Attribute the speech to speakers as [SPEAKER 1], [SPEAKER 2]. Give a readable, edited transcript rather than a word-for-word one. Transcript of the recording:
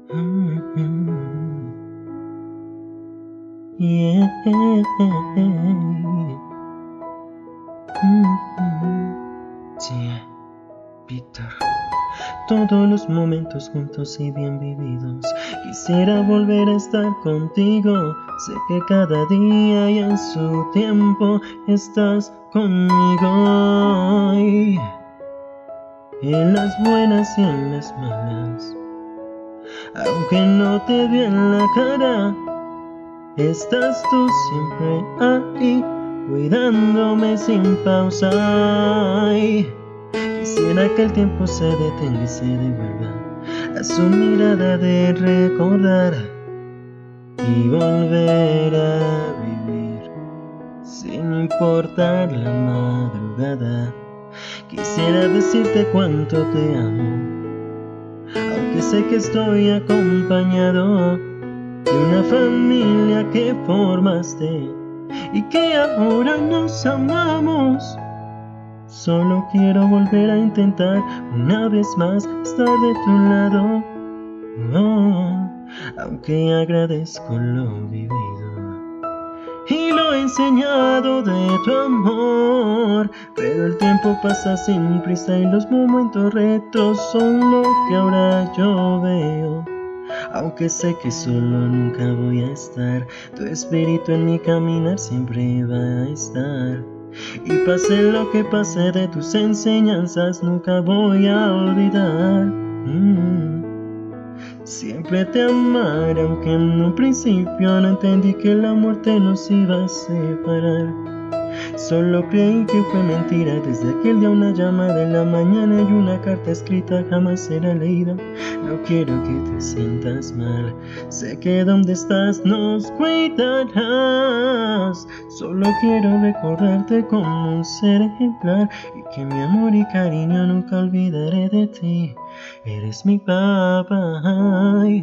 [SPEAKER 1] Mm, yeah. Sí, Víctor. Todos los momentos juntos y bien vividos. Quisiera volver a estar contigo. Sé que cada día y en su tiempo estás conmigo. Y en las buenas y en las malas. Aunque no te vi en la cara, estás tú siempre ahí, cuidándome sin pausa. Y quisiera que el tiempo se detenga y se devuelva a su mirada de recordar y volver a vivir sin importar la madrugada. Quisiera decirte cuánto te amo, aunque sé que estoy acompañado de una familia que formaste y que ahora nos amamos. Solo quiero volver a intentar una vez más estar de tu lado, oh, aunque agradezco lo vivido y lo enseñado de tu amor. Pero el tiempo pasa sin prisa y los momentos retros son lo que ahora yo veo. Aunque sé que solo nunca voy a estar, tu espíritu en mi caminar siempre va a estar. Y pase lo que pase de tus enseñanzas, nunca voy a olvidar. Siempre te amaré, aunque en un principio no entendí que la muerte nos iba a separar. Solo creí que fue mentira. Desde aquel día una llamada en la mañana y una carta escrita jamás será leída. No quiero que te sientas mal, sé que donde estás nos cuidarás. Solo quiero recordarte como un ser ejemplar y que mi amor y cariño nunca olvidaré de ti. Eres mi papá.